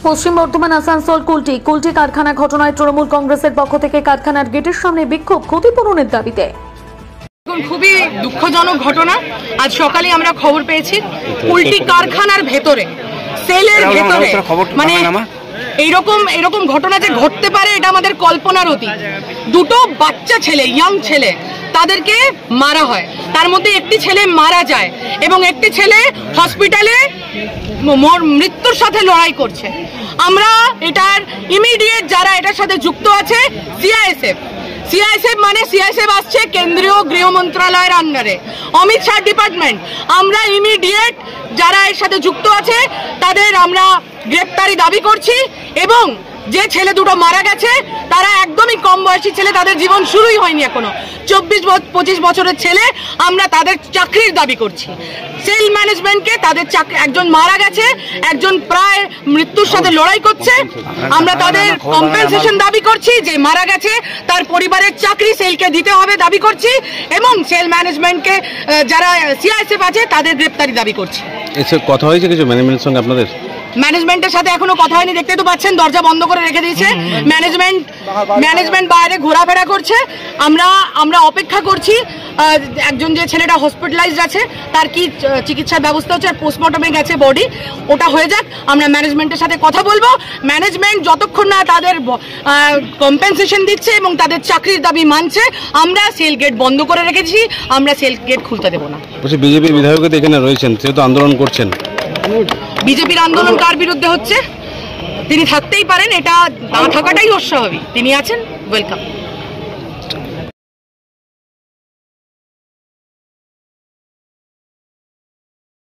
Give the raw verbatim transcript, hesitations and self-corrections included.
পশ্চিম বর্ধমান আসানসোল কুলটি কুলটি কারখানা ঘটনায় তৃণমূল কংগ্রেসের পক্ষ থেকে কারখানার গেটের সামনে বিক্ষোভ ক্ষতিপূরণের দাবিতে। খুবই দুঃখজনক ঘটনা। আজ সকালে আমরা খবর পেয়েছি কুলটি কারখানার ভেতরে সেলের ভেতরে মানে এইরকম এরকম ঘটনা যে ঘটতে পারে এটা আমাদের কল্পনার অতীত। দুটো বাচ্চা ছেলে, ইয়াং ছেলে, তাদেরকে মারা হয়, তার মধ্যে একটি ছেলে মারা যায় এবং একটি ছেলে হসপিটালে মৃত্যুর সাথে লড়াই করছে। আমরা এটার ইমিডিয়েট যারা এটার সাথে যুক্ত আছে সিআইএসএফ সিআইএসএফ মানে সিআইএসএফ আসছে কেন্দ্রীয় গৃহ মন্ত্রণালয়ের আন্ডারে, অমিত শাহ ডিপার্টমেন্ট। আমরা ইমিডিয়েট যারা এর সাথে যুক্ত আছে তাদের আমরা গ্রেপ্তারি দাবি করছি এবং যে ছেলে দুটো মারা গেছে তারা একদমই কম বয়সী ছেলে, তাদের জীবন শুরুই হয়নি এখনো, চব্বিশ পঁচিশ বছরের ছেলে। আমরা তাদের চাকরির দাবি করছি। সেল ম্যানেজমেন্টকে তাদের চাকরি, একজন মারা গেছে, একজন প্রায় মৃত্যুর সাথে লড়াই করছে। আমরা তাদের কম্পেনসেশন দাবি করছি, যে মারা গেছে তার পরিবারের চাকরি সেলকে দিতে হবে দাবি করছি এবং সেল ম্যানেজমেন্টকে যারা সিআইএসএফ আছে তাদের গ্রেপ্তারি দাবি করছি। কথা হয়েছে কিছু ম্যানেজমেন্টের সঙ্গে আপনাদের? ম্যানেজমেন্টের সাথে এখনো কথা হয়নি, দেখতে তো পাচ্ছেন দরজা বন্ধ করে রেখে দিয়েছে। ম্যানেজমেন্ট ম্যানেজমেন্ট বাইরে ঘোরাফেরা করছে। আমরা আমরা অপেক্ষা করছি একজন যে ছেলেটা হসপিটালাইজড আছে তার কি চিকিৎসার ব্যবস্থা হচ্ছে, আর পোস্টমর্টমে গেছে বডি, ওটা হয়ে যাক। আমরা ম্যানেজমেন্টের সাথে কথা বলবো। ম্যানেজমেন্ট যতক্ষণ না তাদের কম্পেনসেশন দিচ্ছে এবং তাদের চাকরির দাবি মানছে, আমরা সেল গেট বন্ধ করে রেখেছি, আমরা সেল গেট খুলতে দেবো না। বিজেপি বিধায়ক এখানে রয়েছেন, সেহেতু আন্দোলন করছেন। বিজেপির আন্দোলন কার বিরুদ্ধে হচ্ছে? তিনি থাকতেই পারেন, এটা না থাকাটাই অস্বাভাবিক। তিনি আছেন, ওয়েলকাম।